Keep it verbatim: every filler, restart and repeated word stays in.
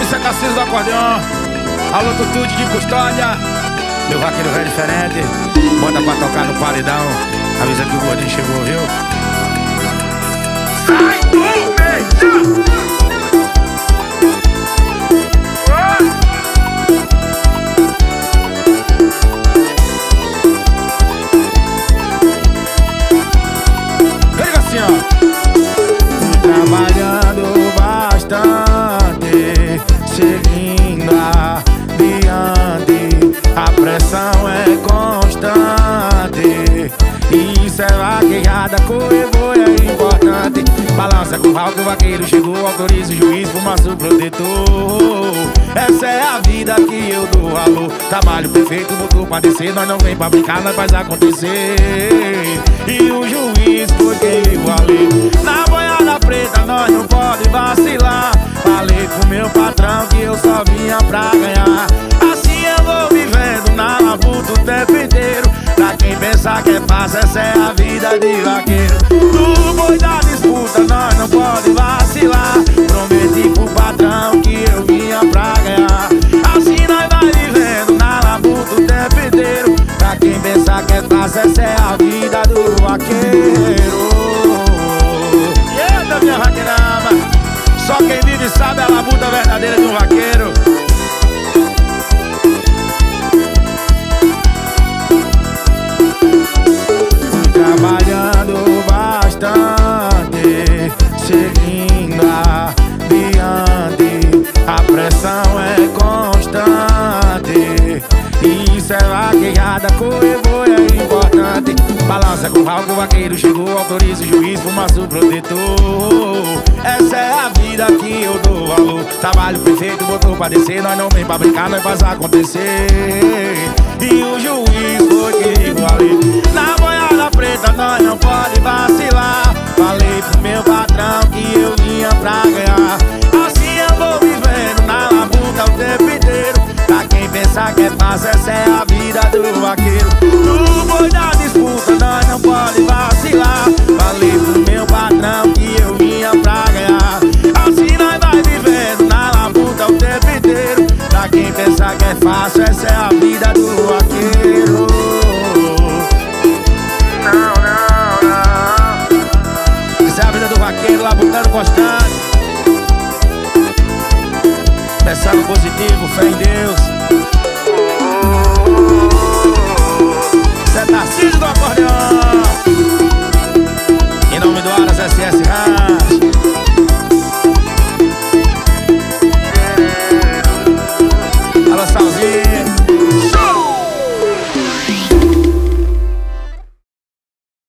Isso é Tarcísio do acordeão. Alô, Tutude de Custódia. Meu vaqueiro velho diferente. Bota pra tocar no paredão. Avisa que o gordinho chegou, viu? Sai do meio! Trabalhando bastante, seguindo adiante, a pressão é constante. Isso é vaquejada, corre-boi é importante. Balança com o ralo que o vaqueiro chegou, autoriza o juiz, fumaça o protetor. Essa é a vida que eu dou valor. Trabalho perfeito, botou pra descer. Nós não vem pra brincar, nós faz acontecer. E o juiz foi quem levou a lei. Na boiada preta nós não pode vacilar. Falei pro meu patrão que eu só vinha pra ganhar. Assim eu vou vivendo na labuta o tempo inteiro. Pra quem pensar que é fácil, essa é a vida de vaqueiro. No boi da disputa nós não pode vacilar. Prometi pro patrão que eu vinha pra ganhar. Assim nós vai vivendo na labuta o tempo inteiro. Pra quem pensar que é fácil, essa é a vida do vaqueiro. Eita, minha vaqueirama, só quem vive sabe a labuta verdadeira de um vaqueiro. Fui trabalhando bastante, seguindo adiante, a pressão é constante. Isso é vaquejada, corre-boi é importante. Balança com o ralo que o vaqueiro chegou, autoriza o juiz, fumaça o protetor. Essa é a vida que eu dou valor. Trabalho perfeito, botou pra descer. Nós não vem pra brincar, nós faz acontecer. E o juiz foi quem ligou a lei. Na boiada preta nós não pode vacilar. Falei pro meu patrão que eu vinha pra ganhar. Assim eu vou vivendo na labuta o tempo inteiro. Pra quem pensar que é fácil, essa é a vida do vaqueiro. No boi da disputa nós não pode vacilar. Falei pro meu patrão que eu vinha pra ganhar. Assim nós vai vivendo na labuta o tempo inteiro. Pra quem pensar que é fácil, essa é a vida do vaqueiro. Não, não, não. Essa é a vida do vaqueiro, labutando constante. Pensando positivo, fé em Deus. Isso é Tarcísio do acordeão.